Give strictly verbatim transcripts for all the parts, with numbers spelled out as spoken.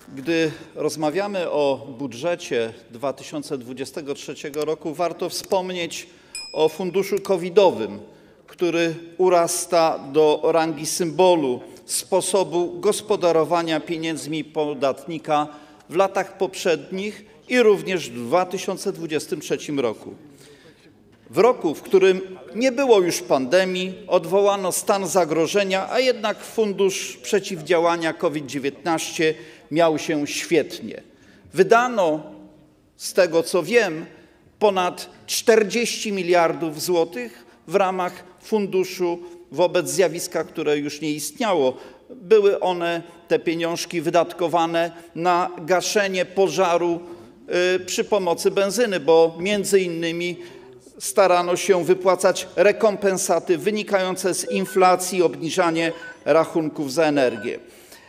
Gdy rozmawiamy o budżecie dwa tysiące dwudziestego trzeciego roku, warto wspomnieć o funduszu covidowym, który urasta do rangi symbolu sposobu gospodarowania pieniędzmi podatnika w latach poprzednich i również w dwa tysiące dwudziestym trzecim roku. W roku, w którym nie było już pandemii, odwołano stan zagrożenia, a jednak Fundusz Przeciwdziałania COVID dziewiętnaście miał się świetnie. Wydano, z tego co wiem, ponad czterdzieści miliardów złotych w ramach funduszu wobec zjawiska, które już nie istniało. Były one, te pieniążki, wydatkowane na gaszenie pożaru y, przy pomocy benzyny, bo między innymi starano się wypłacać rekompensaty wynikające z inflacji, obniżanie rachunków za energię.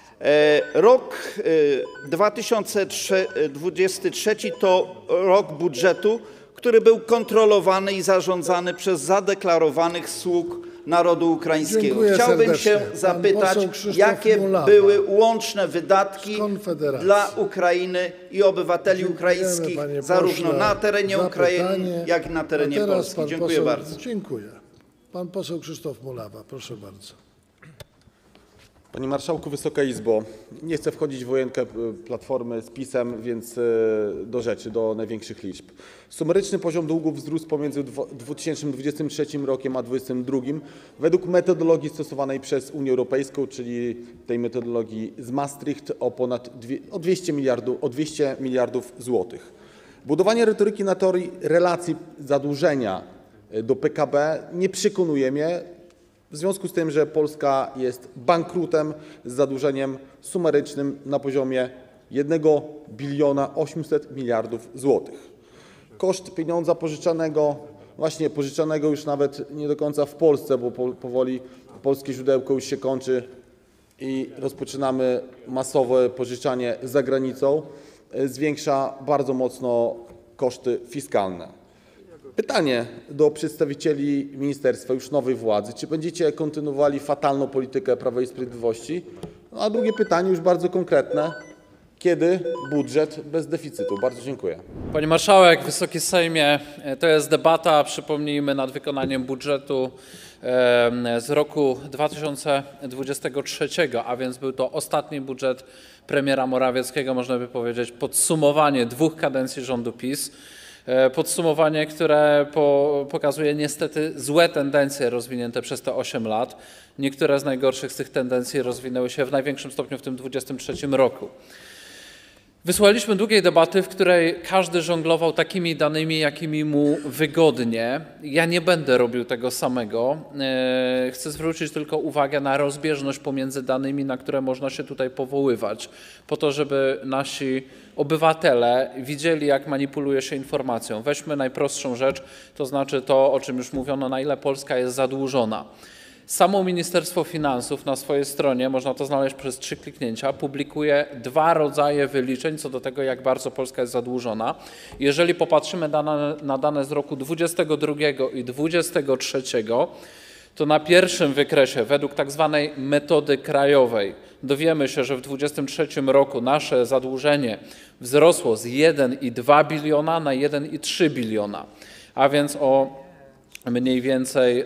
Rok dwa tysiące dwudziesty trzeci to rok budżetu, który był kontrolowany i zarządzany przez zadeklarowanych sług narodu ukraińskiego. Dziękuję Chciałbym serdecznie. się Pan zapytać, jakie Mulawa były łączne wydatki Konfederacji. dla Ukrainy i obywateli Dziękujemy, ukraińskich, panie zarówno pośle, na terenie za Ukrainy, pytanie. jak i na terenie A teraz Polski. pan Dziękuję poseł, bardzo. Dziękuję. Pan poseł Krzysztof Mulawa, proszę bardzo. Panie Marszałku, Wysoka Izbo, nie chcę wchodzić w wojenkę Platformy z PiS-em, więc do rzeczy, do największych liczb. Sumaryczny poziom długu wzrósł pomiędzy dwa tysiące dwudziestym trzecim rokiem a dwa tysiące dwudziestym drugim według metodologii stosowanej przez Unię Europejską, czyli tej metodologii z Maastricht, o ponad o dwieście miliardów, o dwieście miliardów złotych. Budowanie retoryki na teorii relacji zadłużenia do P K B nie przekonuje mnie, w związku z tym, że Polska jest bankrutem z zadłużeniem sumarycznym na poziomie jednego biliona osiemset miliardów złotych. Koszt pieniądza pożyczanego, właśnie pożyczanego już nawet nie do końca w Polsce, bo powoli polskie źródełko już się kończy i rozpoczynamy masowe pożyczanie za granicą, zwiększa bardzo mocno koszty fiskalne. Pytanie do przedstawicieli ministerstwa, już nowej władzy. Czy będziecie kontynuowali fatalną politykę Prawa i Sprawiedliwości? No a drugie pytanie, już bardzo konkretne. Kiedy budżet bez deficytu? Bardzo dziękuję. Pani Marszałek, Wysoki Sejmie, to jest debata, przypomnijmy, nad wykonaniem budżetu z roku dwa tysiące dwudziestego trzeciego, a więc był to ostatni budżet premiera Morawieckiego, można by powiedzieć podsumowanie dwóch kadencji rządu PiS. Podsumowanie, które po, pokazuje niestety złe tendencje rozwinięte przez te osiem lat. Niektóre z najgorszych z tych tendencji rozwinęły się w największym stopniu w tym dwudziestym trzecim roku. Wysłuchaliśmy długiej debaty, w której każdy żonglował takimi danymi, jakimi mu wygodnie. Ja nie będę robił tego samego. Chcę zwrócić tylko uwagę na rozbieżność pomiędzy danymi, na które można się tutaj powoływać, po to, żeby nasi obywatele widzieli, jak manipuluje się informacją. Weźmy najprostszą rzecz, to znaczy to, o czym już mówiono, na ile Polska jest zadłużona. Samo Ministerstwo Finansów na swojej stronie, można to znaleźć przez trzy kliknięcia, publikuje dwa rodzaje wyliczeń co do tego, jak bardzo Polska jest zadłużona. Jeżeli popatrzymy na, na dane z roku dwudziestego drugiego i dwudziestego trzeciego, to na pierwszym wykresie, według tak zwanej metody krajowej, dowiemy się, że w dwudziestym trzecim roku nasze zadłużenie wzrosło z jeden i dwa biliona na jeden i trzy biliona, a więc o mniej więcej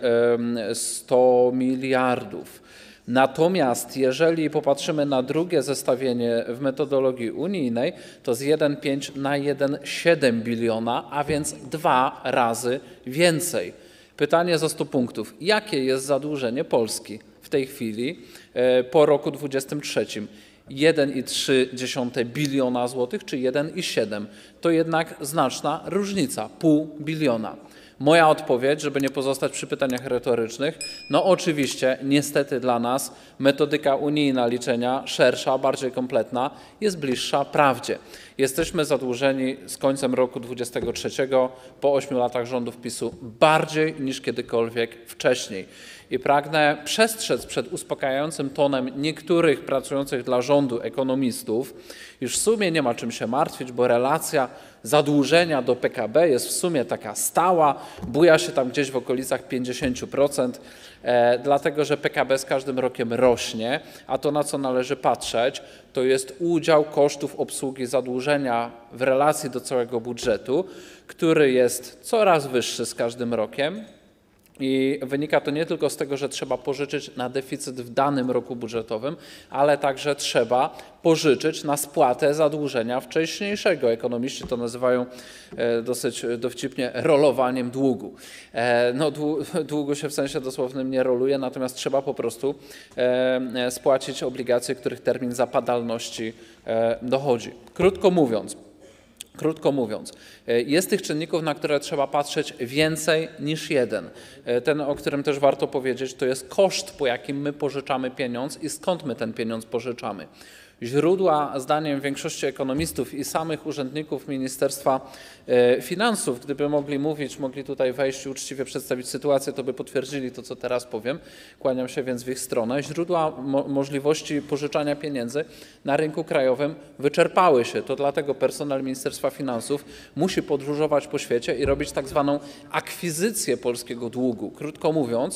sto miliardów. Natomiast jeżeli popatrzymy na drugie zestawienie w metodologii unijnej, to z jeden i pięć na jeden i siedem biliona, a więc dwa razy więcej. Pytanie za sto punktów. Jakie jest zadłużenie Polski w tej chwili po roku dwudziestym trzecim? jeden i trzy biliona złotych czy jeden i siedem? To jednak znaczna różnica, pół biliona. Moja odpowiedź, żeby nie pozostać przy pytaniach retorycznych, no oczywiście niestety dla nas metodyka unijna liczenia, szersza, bardziej kompletna, jest bliższa prawdzie. Jesteśmy zadłużeni z końcem roku dwudziestego trzeciego po ośmiu latach rządów PiS-u bardziej niż kiedykolwiek wcześniej. I pragnę przestrzec przed uspokajającym tonem niektórych pracujących dla rządu ekonomistów, iż w sumie nie ma czym się martwić, bo relacja zadłużenia do P K B jest w sumie taka stała, buja się tam gdzieś w okolicach pięćdziesiąt procent, e, dlatego że P K B z każdym rokiem rośnie, a to, na co należy patrzeć, to jest udział kosztów obsługi zadłużenia w relacji do całego budżetu, który jest coraz wyższy z każdym rokiem. I wynika to nie tylko z tego, że trzeba pożyczyć na deficyt w danym roku budżetowym, ale także trzeba pożyczyć na spłatę zadłużenia wcześniejszego. Ekonomiści to nazywają dosyć dowcipnie rolowaniem długu. No, długu się w sensie dosłownym nie roluje, natomiast trzeba po prostu spłacić obligacje, których termin zapadalności dochodzi. Krótko mówiąc, Krótko mówiąc, jest tych czynników, na które trzeba patrzeć więcej niż jeden. Ten, o którym też warto powiedzieć, to jest koszt, po jakim my pożyczamy pieniądz i skąd my ten pieniądz pożyczamy. Źródła, zdaniem większości ekonomistów i samych urzędników Ministerstwa Finansów, gdyby mogli mówić, mogli tutaj wejść i uczciwie przedstawić sytuację, to by potwierdzili to, co teraz powiem. Kłaniam się więc w ich stronę. Źródła mo możliwości pożyczania pieniędzy na rynku krajowym wyczerpały się. To dlatego personel Ministerstwa Finansów musi podróżować po świecie i robić tak zwaną akwizycję polskiego długu. Krótko mówiąc,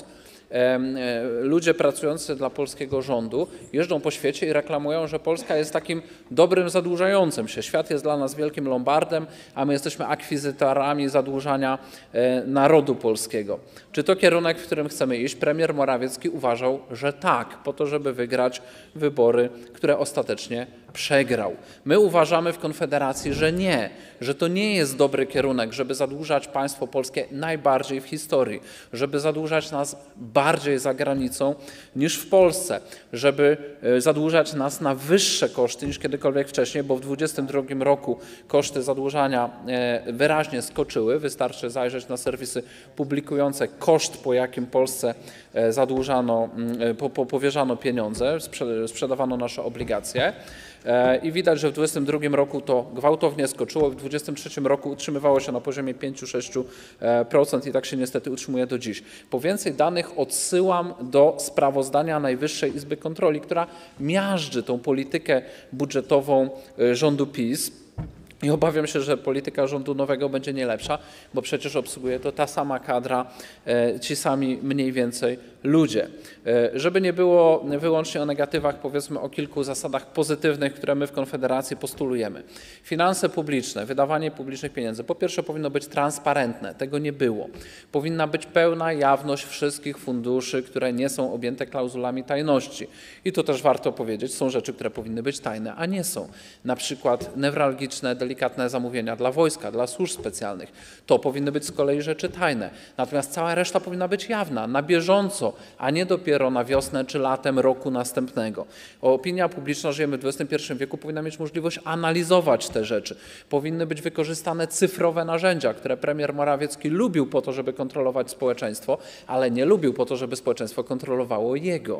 ludzie pracujący dla polskiego rządu jeżdżą po świecie i reklamują, że Polska jest takim dobrym zadłużającym się. Świat jest dla nas wielkim lombardem, a my jesteśmy akwizytorami zadłużania narodu polskiego. Czy to kierunek, w którym chcemy iść? Premier Morawiecki uważał, że tak, po to, żeby wygrać wybory, które ostatecznie przegrał. My uważamy w Konfederacji, że nie, że to nie jest dobry kierunek, żeby zadłużać państwo polskie najbardziej w historii, żeby zadłużać nas bardziej za granicą niż w Polsce, żeby zadłużać nas na wyższe koszty niż kiedykolwiek wcześniej, bo w dwudziestym drugim roku koszty zadłużania wyraźnie skoczyły. Wystarczy zajrzeć na serwisy publikujące koszt, po jakim Polsce zadłużano, po, po, powierzano pieniądze, sprzedawano nasze obligacje. I widać, że w dwudziestym drugim roku to gwałtownie skoczyło, w dwudziestym trzecim roku utrzymywało się na poziomie pięć do sześciu procent i tak się niestety utrzymuje do dziś. Po więcej danych odsyłam do sprawozdania Najwyższej Izby Kontroli, która miażdży tą politykę budżetową rządu PiS. I obawiam się, że polityka rządu nowego będzie nie lepsza, bo przecież obsługuje to ta sama kadra, ci sami mniej więcej ludzie. Żeby nie było wyłącznie o negatywach, powiedzmy o kilku zasadach pozytywnych, które my w Konfederacji postulujemy. Finanse publiczne, wydawanie publicznych pieniędzy. Po pierwsze powinno być transparentne, tego nie było. Powinna być pełna jawność wszystkich funduszy, które nie są objęte klauzulami tajności. I tu też warto powiedzieć, są rzeczy, które powinny być tajne, a nie są. Na przykład newralgiczne, delikatne zamówienia dla wojska, dla służb specjalnych. To powinny być z kolei rzeczy tajne. Natomiast cała reszta powinna być jawna, na bieżąco, a nie dopiero na wiosnę czy latem roku następnego. Opinia publiczna, żyjemy w dwudziestym pierwszym wieku, powinna mieć możliwość analizować te rzeczy. Powinny być wykorzystane cyfrowe narzędzia, które premier Morawiecki lubił po to, żeby kontrolować społeczeństwo, ale nie lubił po to, żeby społeczeństwo kontrolowało jego.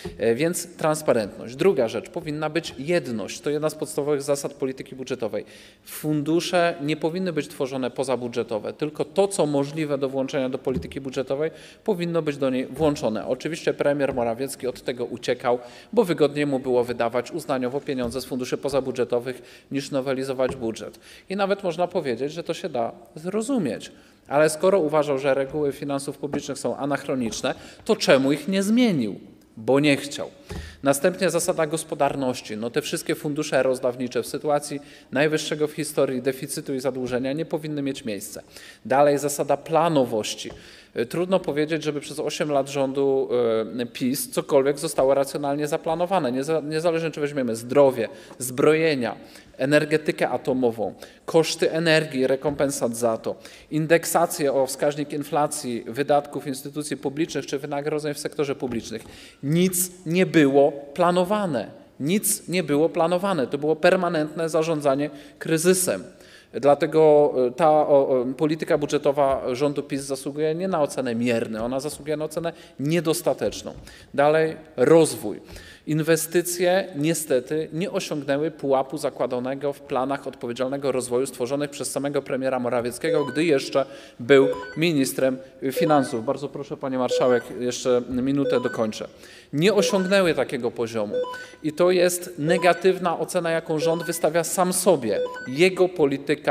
Więc transparentność. Druga rzecz, powinna być jedność. To jedna z podstawowych zasad polityki budżetowej. Fundusze nie powinny być tworzone pozabudżetowe, tylko to, co możliwe do włączenia do polityki budżetowej, powinno być do niej włączone. Oczywiście premier Morawiecki od tego uciekał, bo wygodniej mu było wydawać uznaniowo pieniądze z funduszy pozabudżetowych niż nowelizować budżet. I nawet można powiedzieć, że to się da zrozumieć. Ale skoro uważał, że reguły finansów publicznych są anachroniczne, to czemu ich nie zmienił? Bo nie chciał. Następnie zasada gospodarności. No te wszystkie fundusze rozdawnicze w sytuacji najwyższego w historii deficytu i zadłużenia nie powinny mieć miejsca. Dalej zasada planowości. Trudno powiedzieć, żeby przez osiem lat rządu PiS cokolwiek zostało racjonalnie zaplanowane. Niezależnie czy weźmiemy zdrowie, zbrojenia, energetykę atomową, koszty energii, rekompensat za to, indeksację o wskaźnik inflacji, wydatków instytucji publicznych czy wynagrodzeń w sektorze publicznym. Nic nie było planowane. Nic nie było planowane. To było permanentne zarządzanie kryzysem. Dlatego ta o, polityka budżetowa rządu PiS zasługuje nie na ocenę mierną, ona zasługuje na ocenę niedostateczną. Dalej rozwój. Inwestycje niestety nie osiągnęły pułapu zakładanego w planach odpowiedzialnego rozwoju stworzonych przez samego premiera Morawieckiego, gdy jeszcze był ministrem finansów. Bardzo proszę, pani marszałek, jeszcze minutę dokończę. Nie osiągnęły takiego poziomu i to jest negatywna ocena, jaką rząd wystawia sam sobie. Jego polityka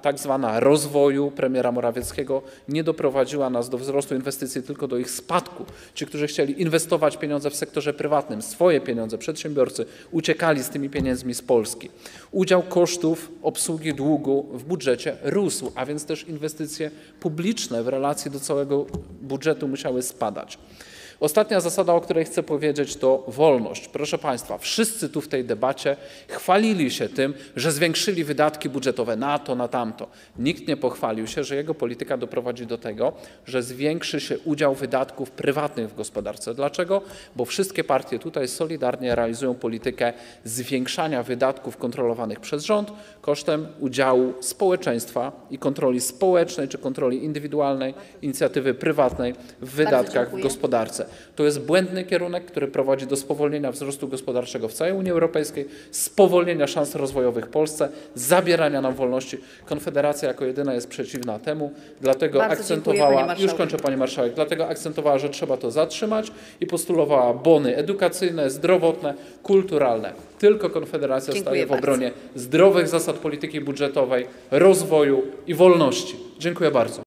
tak zwana rozwoju premiera Morawieckiego nie doprowadziła nas do wzrostu inwestycji, tylko do ich spadku. Ci, którzy chcieli inwestować pieniądze w sektorze prywatnym, swoje pieniądze, przedsiębiorcy, uciekali z tymi pieniędzmi z Polski. Udział kosztów obsługi długu w budżecie rósł, a więc też inwestycje publiczne w relacji do całego budżetu musiały spadać. Ostatnia zasada, o której chcę powiedzieć, to wolność. Proszę Państwa, wszyscy tu w tej debacie chwalili się tym, że zwiększyli wydatki budżetowe na to, na tamto. Nikt nie pochwalił się, że jego polityka doprowadzi do tego, że zwiększy się udział wydatków prywatnych w gospodarce. Dlaczego? Bo wszystkie partie tutaj solidarnie realizują politykę zwiększania wydatków kontrolowanych przez rząd kosztem udziału społeczeństwa i kontroli społecznej czy kontroli indywidualnej, inicjatywy prywatnej w wydatkach w gospodarce. To jest błędny kierunek, który prowadzi do spowolnienia wzrostu gospodarczego w całej Unii Europejskiej, spowolnienia szans rozwojowych w Polsce, zabierania nam wolności. Konfederacja jako jedyna jest przeciwna temu, dlatego Bardzo akcentowała, dziękuję, już kończę Pani Marszałek, dlatego akcentowała, że trzeba to zatrzymać i postulowała bony edukacyjne, zdrowotne, kulturalne. Tylko Konfederacja Dziękuję staje w bardzo. obronie zdrowych zasad polityki budżetowej, rozwoju i wolności. Dziękuję bardzo.